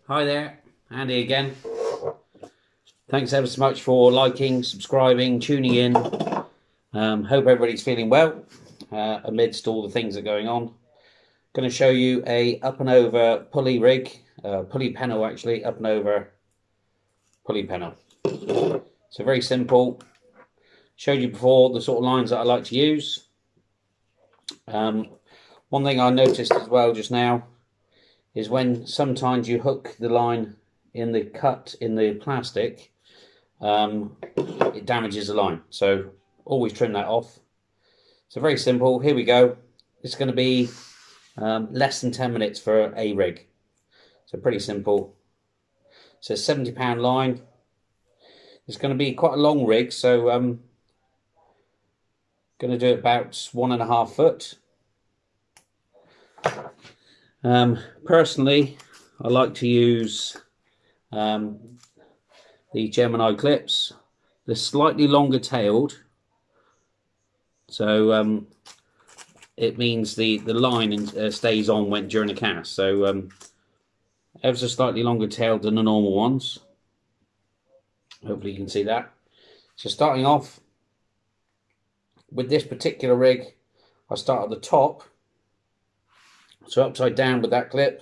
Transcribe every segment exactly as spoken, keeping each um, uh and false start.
Hi there, Andy again. Thanks ever so much for liking, subscribing, tuning in. Um, hope everybody's feeling well uh, amidst all the things that are going on. Going to show you a up and over pulley rig, uh, pulley panel actually, up and over pulley panel. So very simple. Showed you before the sort of lines that I like to use. Um, one thing I noticed as well just now is when sometimes you hook the line in the cut in the plastic, um, it damages the line. So always trim that off. So very simple. Here we go. It's going to be um, less than ten minutes for a rig. So pretty simple. So a seventy pound line. It's going to be quite a long rig, so um, going to do it about one and a half foot. Um, personally, I like to use um, the Gemini clips. They're slightly longer tailed, so um, it means the the line uh, stays on when during the cast. So um, ever so slightly longer tailed than the normal ones. Hopefully you can see that. So starting off with this particular rig, I start at the top. So upside down with that clip.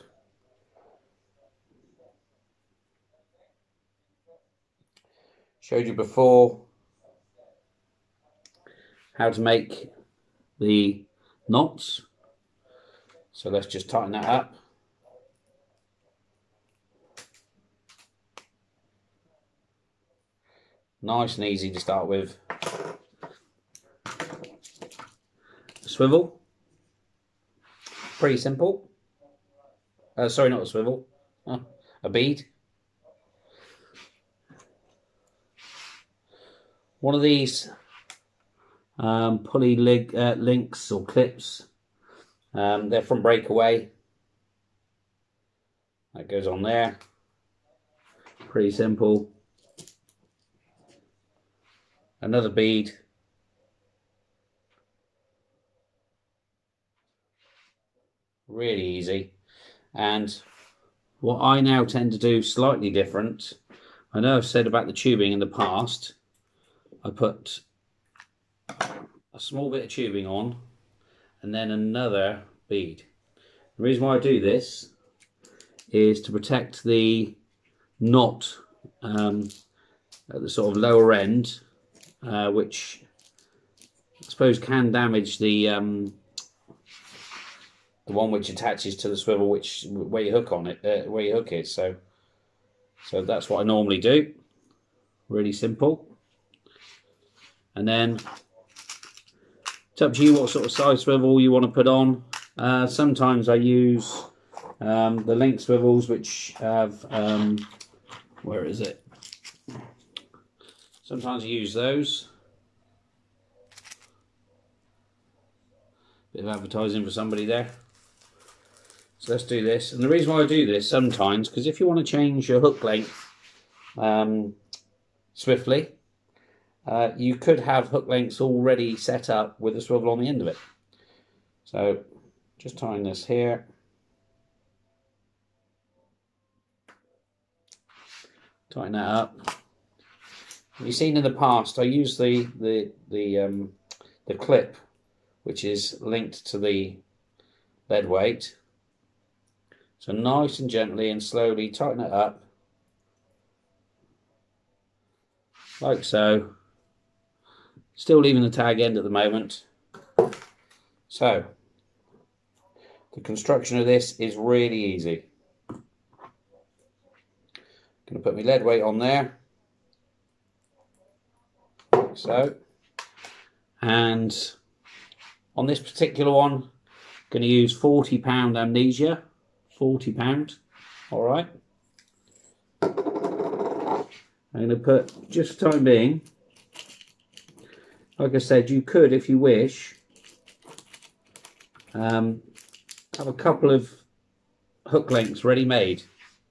Showed you before how to make the knots. So let's just tighten that up. Nice and easy to start with. A swivel. Pretty simple. Uh, sorry, not a swivel. Oh, a bead. One of these um, pulley lig, uh, links or clips. Um, they're from Breakaway. That goes on there. Pretty simple. Another bead. Really easy. And what I now tend to do slightly different, I know I've said about the tubing in the past, I put a small bit of tubing on and then another bead. The reason why I do this is to protect the knot um, at the sort of lower end, uh, which I suppose can damage the um, the one which attaches to the swivel, which where you hook on it, uh, where you hook it. So, so that's what I normally do. Really simple. And then it's up to you what sort of size swivel you want to put on. Uh, sometimes I use um, the link swivels, which have um, where is it? Sometimes I use those. Bit of advertising for somebody there. So let's do this. And the reason why I do this sometimes, because if you want to change your hook length um, swiftly, uh, you could have hook lengths already set up with a swivel on the end of it. So just tying this here. Tighten that up. You've seen in the past, I use the the the um, the clip, which is linked to the lead weight. So nice and gently and slowly tighten it up, like so. Still leaving the tag end at the moment. So the construction of this is really easy. Going to put my lead weight on there, like so. And on this particular one, going to use forty pound amnesia. forty pound, all right. I'm going to put, just for the time being, like I said, you could, if you wish, um, have a couple of hook lengths ready made.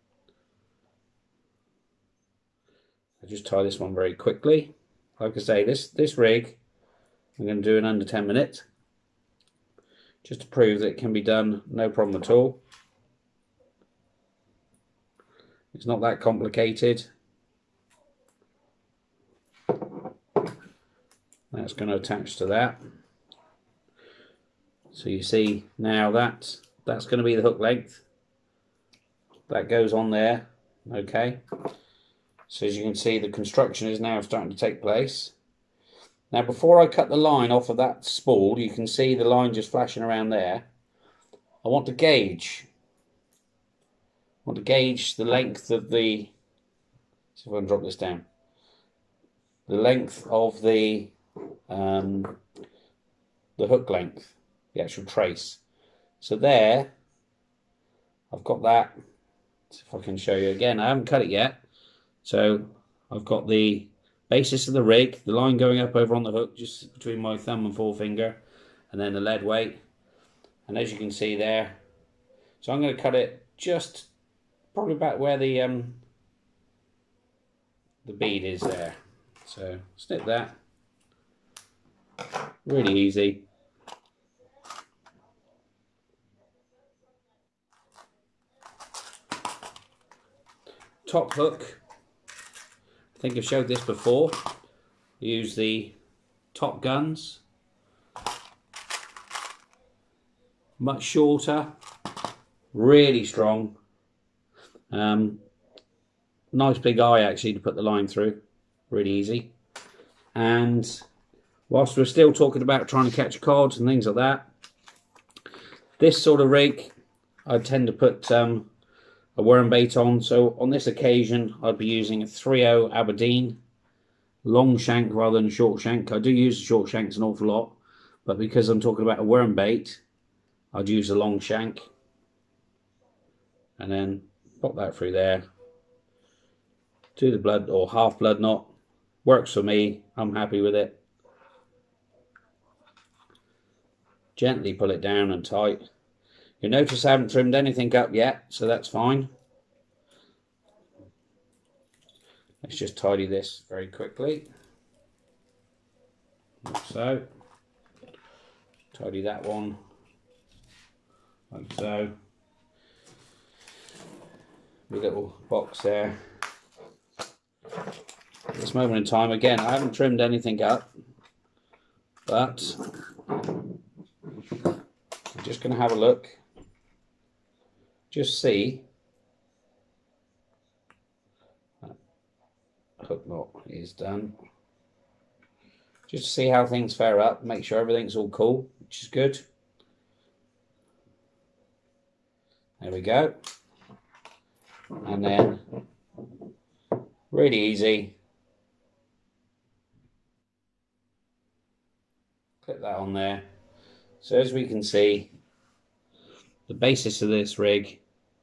I'll just tie this one very quickly. Like I say, this, this rig, I'm going to do in under ten minutes, just to prove that it can be done, no problem at all. It's not that complicated. That's going to attach to that. So you see now that that's going to be the hook length. That goes on there. Okay. So as you can see, the construction is now starting to take place. Now before I cut the line off of that spool, you can see the line just flashing around there. I want to gauge. I want to gauge the length of the, see if I can drop this down. The length of the um, the hook length, the actual trace. So there, I've got that. See if I can show you again. I haven't cut it yet. So I've got the basis of the rig, the line going up over on the hook, just between my thumb and forefinger, and then the lead weight. And as you can see there, so I'm going to cut it just probably about where the um, the bead is there. So snip that. Really easy. Top hook. I think I've showed this before. Use the top guns. Much shorter. Really strong. Um, nice big eye actually to put the line through. Really easy. And whilst we're still talking about trying to catch cod and things like that, this sort of rig I tend to put um, a worm bait on. So on this occasion I'd be using a three oh Aberdeen long shank rather than a short shank. I do use the short shanks an awful lot, but because I'm talking about a worm bait, I'd use a long shank and then pop that through there. Do the blood or half blood knot. Works for me. I'm happy with it. Gently pull it down and tight. You'll notice I haven't trimmed anything up yet, so that's fine. Let's just tidy this very quickly. Like so. Tidy that one. Like so. My little box there. At this moment in time, again, I haven't trimmed anything up, but I'm just going to have a look. Just see. That hook knot is done. Just to see how things fare up, make sure everything's all cool, which is good. There we go. And then, really easy. Clip that on there. So as we can see, the basis of this rig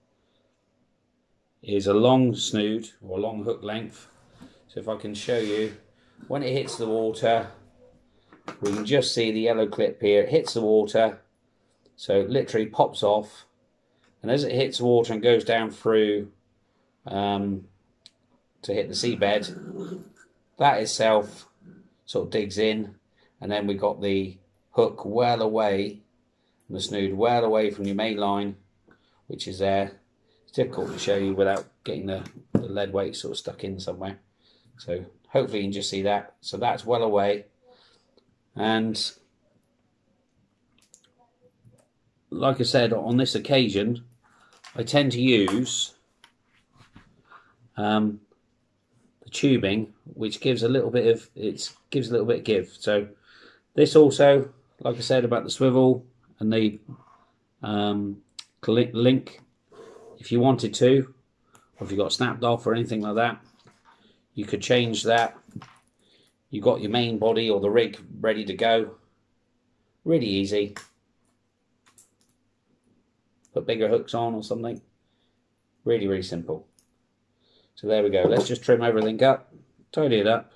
is a long snood or a long hook length. So if I can show you, when it hits the water, we can just see the yellow clip here. It hits the water, so it literally pops off, and as it hits the water and goes down through um, to hit the seabed, that itself sort of digs in, and then we got the hook well away, and the snood well away from your main line, which is there. It's difficult to show you without getting the, the lead weight sort of stuck in somewhere. So hopefully you can just see that. So that's well away. And like I said, on this occasion, I tend to use um, the tubing, which gives a little bit of it gives a little bit of give. So this also, like I said about the swivel and the um, link, if you wanted to, or if you got snapped off or anything like that, you could change that. You got your main body or the rig ready to go. Really easy. Put bigger hooks on or something. Really, really simple. So there we go. Let's just trim everything up, tidy it up.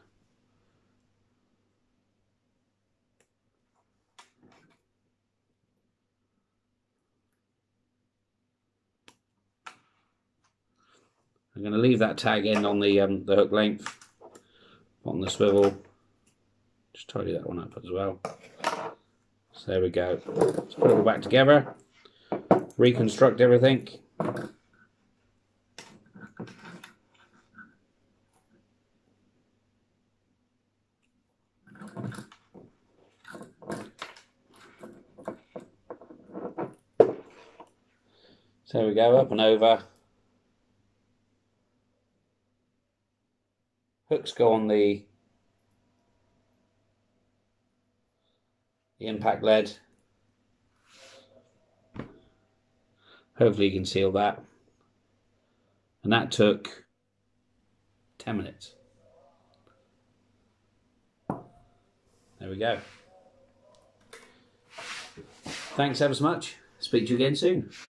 I'm going to leave that tag in on the um, the hook length, on the swivel. Just tidy that one up as well. So there we go. Let's put it all back together. Reconstruct everything. So there we go, up and over. Hooks go on the, the impact lead. Hopefully you can see all that. And that took ten minutes. There we go. Thanks ever so much. Speak to you again soon.